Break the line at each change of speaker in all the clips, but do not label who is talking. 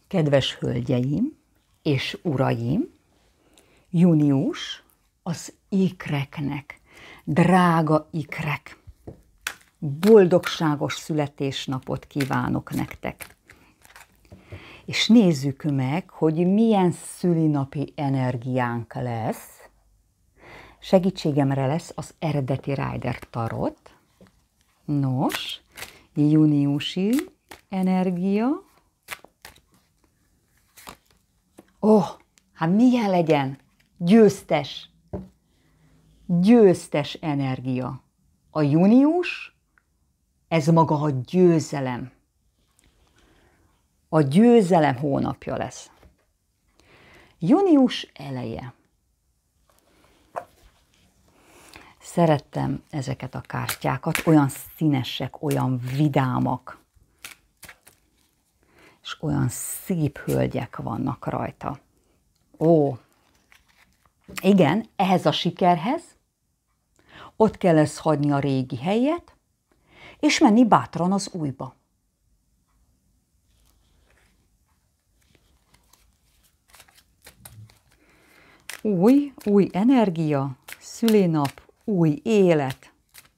Kedves hölgyeim és uraim, június az ikreknek, drága ikrek, boldogságos születésnapot kívánok nektek. És nézzük meg, hogy milyen szülinapi energiánk lesz. Segítségemre lesz az eredeti Rider Tarot. Nos, júniusi energia. Hát milyen legyen? Győztes. Győztes energia. A június, ez maga a győzelem. A győzelem hónapja lesz. Június eleje. Szerettem ezeket a kártyákat, olyan színesek, olyan vidámak, és olyan szép hölgyek vannak rajta. Igen, ehhez a sikerhez ott kell lesz hagyni a régi helyet, és menni bátran az újba. Új energia, szülinap, új élet.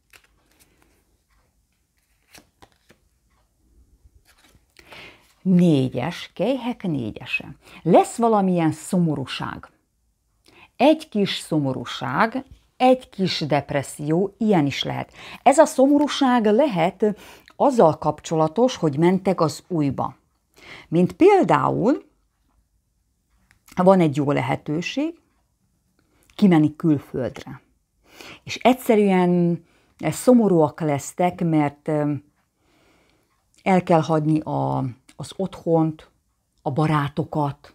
Négyes, kelyhek négyese. Lesz valamilyen szomorúság. Egy kis szomorúság, egy kis depresszió, ilyen is lehet. Ez a szomorúság lehet azzal kapcsolatos, hogy mentek az újba. Mint például van egy jó lehetőség kimenni külföldre. És egyszerűen szomorúak lesztek, mert el kell hagyni az otthont, a barátokat,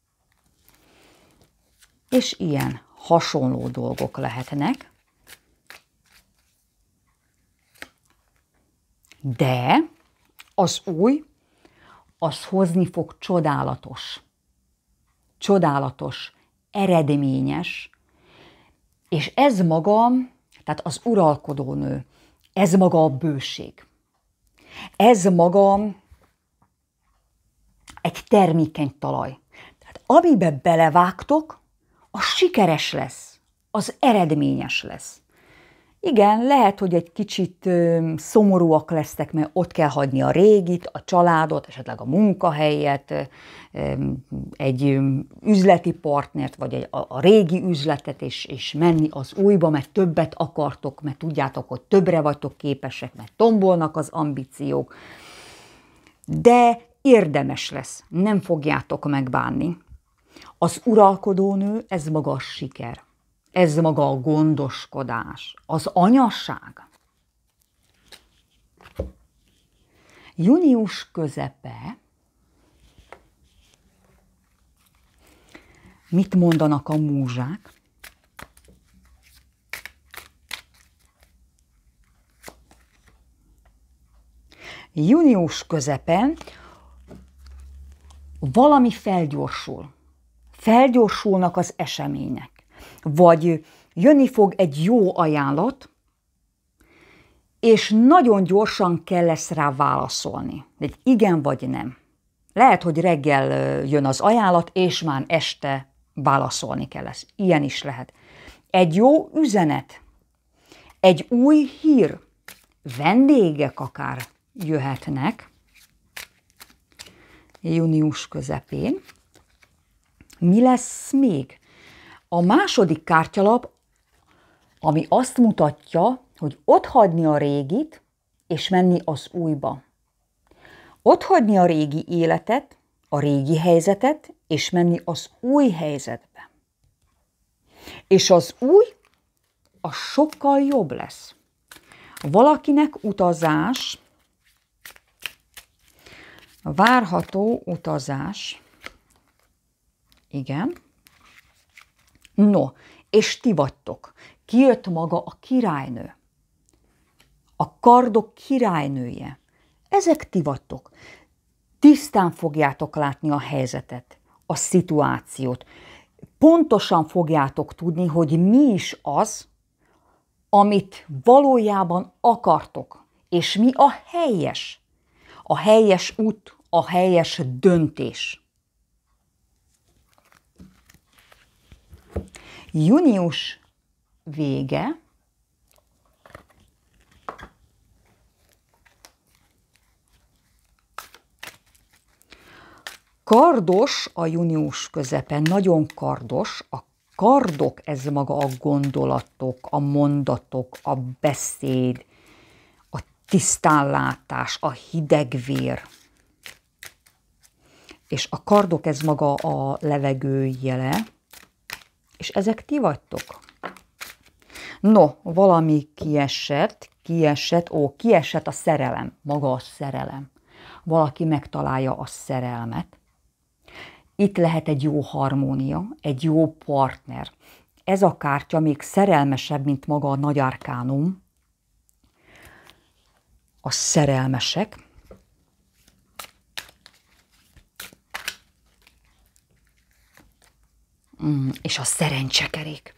és ilyen hasonló dolgok lehetnek. De az új, az hozni fog csodálatos, eredményes, és ez maga, tehát az uralkodónő, ez maga a bőség. Ez maga egy termékeny talaj. Tehát amibe belevágtok, az sikeres lesz, az eredményes lesz. Igen, lehet, hogy egy kicsit szomorúak lesztek, mert ott kell hagyni a régit, a családot, esetleg a munkahelyet, egy üzleti partnert, vagy a régi üzletet, és menni az újba, mert többet akartok, mert tudjátok, hogy többre vagytok képesek, mert tombolnak az ambíciók. De érdemes lesz, nem fogjátok megbánni. Az uralkodónő, ez maga a siker. Ez maga a gondoskodás, az anyaság. Június közepe. Mit mondanak a múzsák? Június közepen valami felgyorsul. Felgyorsulnak az események. Vagy jönni fog egy jó ajánlat, és nagyon gyorsan kell lesz rá válaszolni. Egy igen vagy nem. Lehet, hogy reggel jön az ajánlat, és már este válaszolni kell lesz. Ilyen is lehet. Egy jó üzenet, egy új hír, vendégek akár jöhetnek június közepén. Mi lesz még? A második kártyalap, ami azt mutatja, hogy otthagyni a régit, és menni az újba. Otthagyni a régi életet, a régi helyzetet, és menni az új helyzetbe. És az új, az sokkal jobb lesz. Valakinek utazás, várható utazás, igen. No, és ti vagytok. Kijött maga a királynő. A kardok királynője. Ezek ti vagytok. Tisztán fogjátok látni a helyzetet, a szituációt. Pontosan fogjátok tudni, hogy mi is az, amit valójában akartok, és mi a helyes. A helyes út, a helyes döntés. Június vége, kardos a június közepe, nagyon kardos. A kardok, ez maga a gondolatok, a mondatok, a beszéd, a tisztánlátás, a hidegvér. És a kardok, ez maga a levegő jele. És ezek ti vagytok. No, valami kiesett, kiesett a szerelem, maga a szerelem. Valaki megtalálja a szerelmet. Itt lehet egy jó harmónia, egy jó partner. Ez a kártya még szerelmesebb, mint maga a nagy arkánum. A szerelmesek. És a szerencsekerék.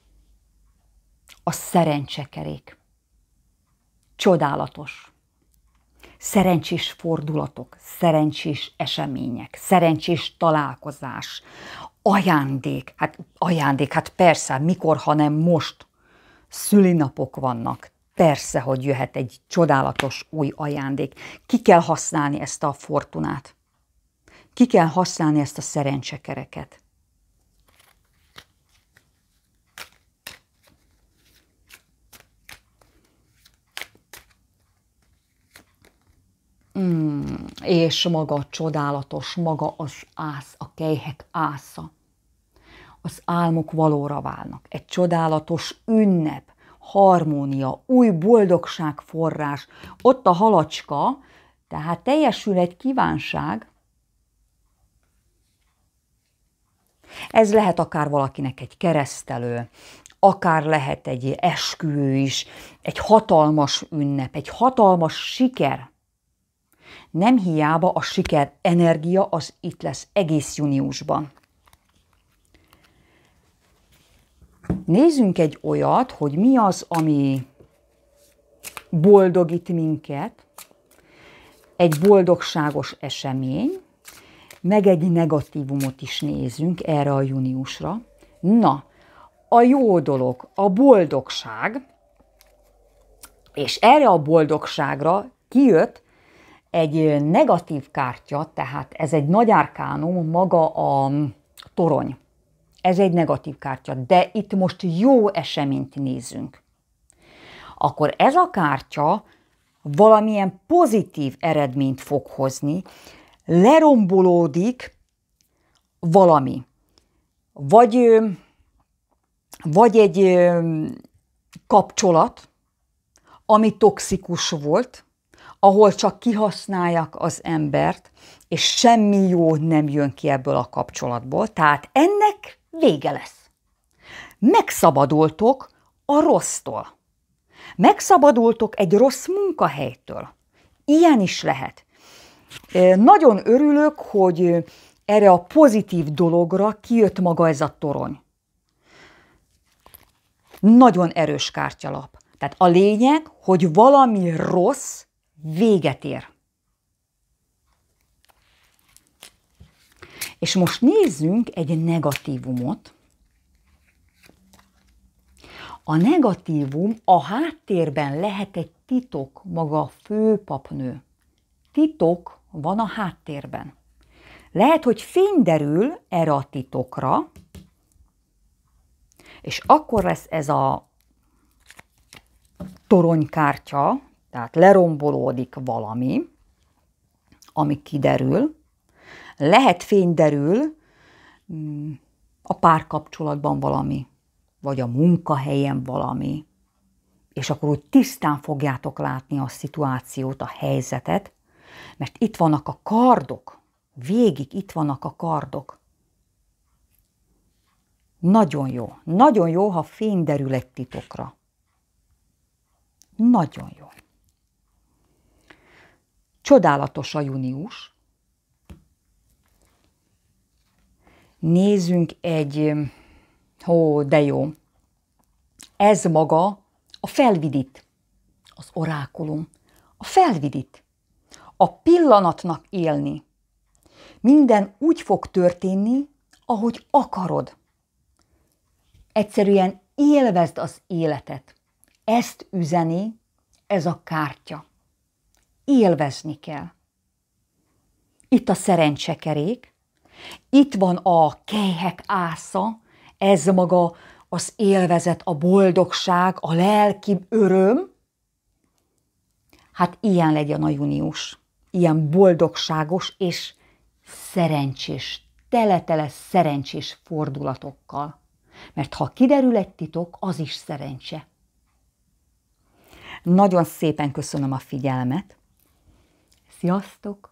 A szerencsekerék. Csodálatos. Szerencsés fordulatok, szerencsés események, szerencsés találkozás, ajándék. Hát persze, mikor, hanem most szülinapok vannak. Persze, hogy jöhet egy csodálatos új ajándék. Ki kell használni ezt a fortunát. Ki kell használni ezt a szerencsekereket. És maga csodálatos, maga az ász, a kelyhek ásza. Az álmok valóra válnak. Egy csodálatos ünnep, harmónia, új boldogság forrás. Ott a halacska, tehát teljesül egy kívánság. Ez lehet akár valakinek egy keresztelő, akár lehet egy esküvő is, egy hatalmas ünnep, egy hatalmas siker. Nem hiába a siker energia az itt lesz egész júniusban. Nézzünk egy olyat, hogy mi az, ami boldogít minket. Egy boldogságos esemény, meg egy negatívumot is nézzünk erre a júniusra. Na, a jó dolog, a boldogság, és erre a boldogságra kijött egy negatív kártya, tehát ez egy nagy arkánum, maga a torony. Ez egy negatív kártya, de itt most jó eseményt nézzünk. Akkor ez a kártya valamilyen pozitív eredményt fog hozni, lerombolódik valami. Vagy egy kapcsolat, ami toxikus volt, ahol csak kihasználják az embert, és semmi jó nem jön ki ebből a kapcsolatból. Tehát ennek vége lesz. Megszabadultok a rossztól. Megszabadultok egy rossz munkahelytől. Ilyen is lehet. Nagyon örülök, hogy erre a pozitív dologra kijött maga ez a torony. Nagyon erős kártyalap. Tehát a lényeg, hogy valami rossz véget ér. És most nézzünk egy negatívumot. A negatívum a háttérben lehet egy titok, maga a főpapnő. Titok van a háttérben. Lehet, hogy fény derül erre a titokra, és akkor lesz ez a toronykártya, tehát lerombolódik valami, ami kiderül. Lehet fény derül a párkapcsolatban valami, vagy a munkahelyen valami, és akkor úgy tisztán fogjátok látni a szituációt, a helyzetet, mert itt vannak a kardok, végig itt vannak a kardok. Nagyon jó, ha fény derül egy titokra. Nagyon jó. Csodálatos a június. Nézzünk egy, de jó. Ez maga a felvidit, az orákulum. A felvidit. a pillanatnak élni. Minden úgy fog történni, ahogy akarod. Egyszerűen élvezd az életet. Ezt üzeni ez a kártya. Élvezni kell. Itt a szerencsekerék, itt van a kelyhek ásza, ez maga az élvezet, a boldogság, a lelki öröm. Hát ilyen legyen a június. Ilyen boldogságos és szerencsés, tele-tele szerencsés fordulatokkal. Mert ha kiderül egy titok, az is szerencse. Nagyon szépen köszönöm a figyelmet. Sziasztok!